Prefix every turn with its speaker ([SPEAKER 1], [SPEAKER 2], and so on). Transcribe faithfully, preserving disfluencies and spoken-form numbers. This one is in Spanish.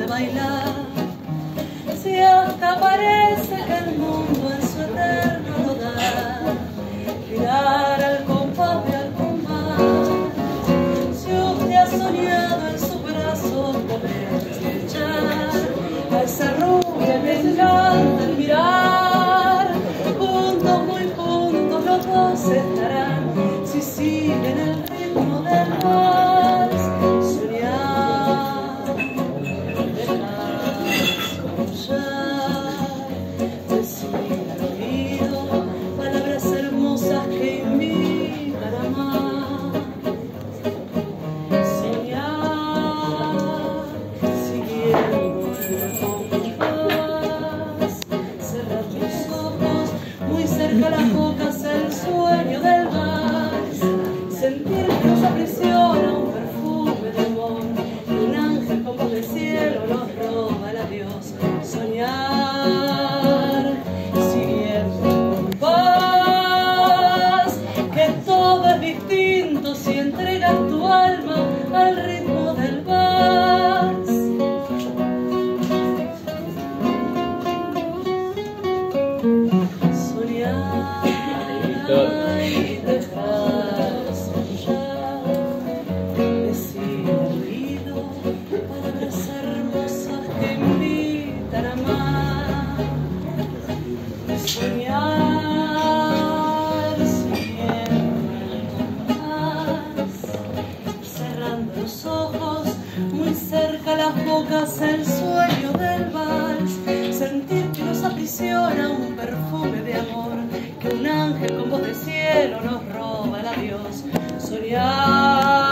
[SPEAKER 1] bailar. Si hasta parece que el mundo en su eterno rodar girar al compás de algún mar, si usted ha soñado en su brazo poder estrechar a esa rubia que encanta el mirar, juntos, muy juntos los dos estarán si siguen el ritmo del vals. Soñar, dejar escuchar, decir al oído palabras hermosas que invitan a amar. Soñar, siguiendo el compás, cerrar tus ojos, muy cerca las bocas, el sueño del vals. Sentir que nos aprisiona un perfume de amor, y un ángel con voz del cielo nos roba el adiós. Soñar, siguiendo el compás, que todo es distinto si entregas tu alma al ritmo del vals. Soñar y dejar soñar, decir al oído palabras hermosas que invitan a amar. Soñar, siguiendo el compás, cerrando los ojos, muy cerca las bocas, el sueño del vals. Sentir que nos aprisiona un perfume de amor, que un ángel con voz del cielo nos roba el adiós. Soñar.